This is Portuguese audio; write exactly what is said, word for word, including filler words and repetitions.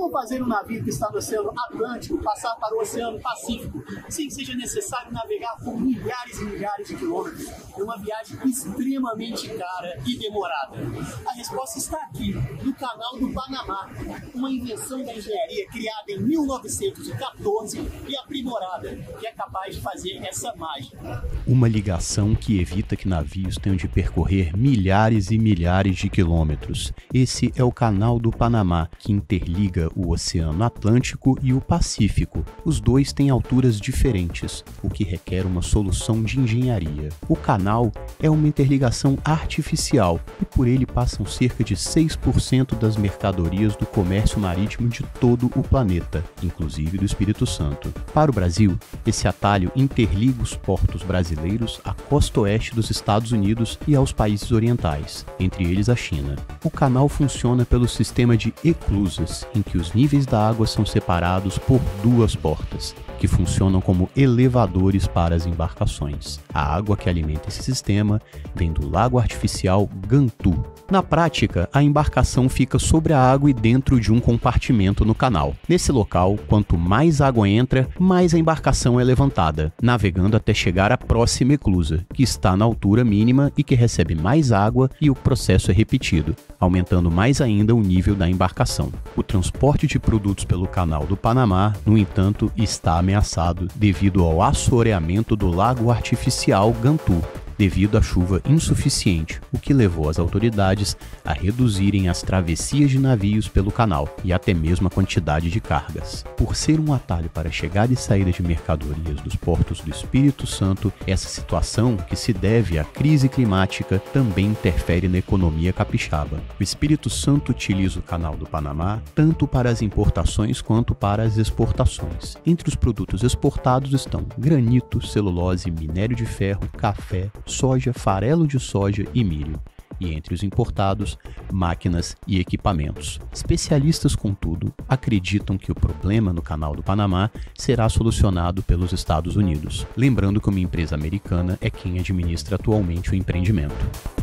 Como fazer um navio que está no Oceano Atlântico passar para o Oceano Pacífico sem que seja necessário navegar por milhares e milhares de quilômetros numa viagem extremamente cara e demorada? A resposta está aqui, no Canal do Panamá, uma invenção da engenharia criada em mil novecentos e quatorze e aprimorada, que é capaz de fazer essa mágica. Uma ligação que evita que navios tenham de percorrer milhares e milhares de quilômetros. Esse é o Canal do Panamá, que interliga o Oceano Atlântico e o Pacífico. Os dois têm alturas diferentes, o que requer uma solução de engenharia. O canal é uma interligação artificial e por ele passam cerca de seis por cento das mercadorias do comércio marítimo de todo o planeta, inclusive do Espírito Santo. Para o Brasil, esse atalho interliga os portos brasileiros à costa oeste dos Estados Unidos e aos países orientais, entre eles a China. O canal funciona pelo sistema de eclusas, em que os níveis da água são separados por duas portas, que funcionam como elevadores para as embarcações. A água que alimenta esse sistema vem do lago artificial Gantu. Na prática, a embarcação fica sobre a água e dentro de um compartimento no canal. Nesse local, quanto mais água entra, mais a embarcação é levantada, navegando até chegar à próxima eclusa, que está na altura mínima e que recebe mais água, e o processo é repetido, aumentando mais ainda o nível da embarcação. O transporte de produtos pelo Canal do Panamá, no entanto, está ameaçado devido ao assoreamento do lago artificial Gantu, devido à chuva insuficiente, o que levou as autoridades a reduzirem as travessias de navios pelo canal e até mesmo a quantidade de cargas. Por ser um atalho para a chegada e saída de mercadorias dos portos do Espírito Santo, essa situação, que se deve à crise climática, também interfere na economia capixaba. O Espírito Santo utiliza o Canal do Panamá tanto para as importações quanto para as exportações. Entre os produtos exportados estão granito, celulose, minério de ferro, café, soja, farelo de soja e milho. E entre os importados, máquinas e equipamentos. Especialistas, contudo, acreditam que o problema no Canal do Panamá será solucionado pelos Estados Unidos. Lembrando que uma empresa americana é quem administra atualmente o empreendimento.